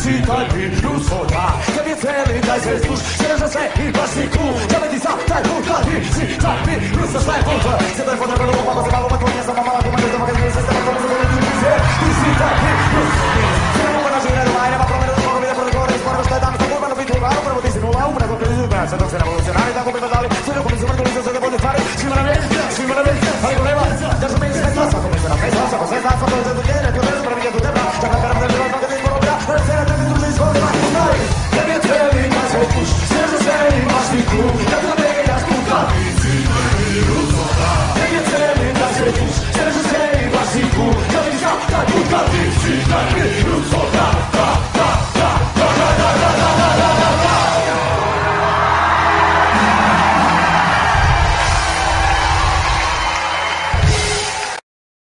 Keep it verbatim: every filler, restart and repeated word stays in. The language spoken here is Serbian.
Čitaj mi usvoda, kad je celi daj se sluš, sreža se i baš si cool. Žele ti za taj put, kad ti čitaj mi, misliš taj put. Sjedaj po nebelu, pa se malo, pa to nije samo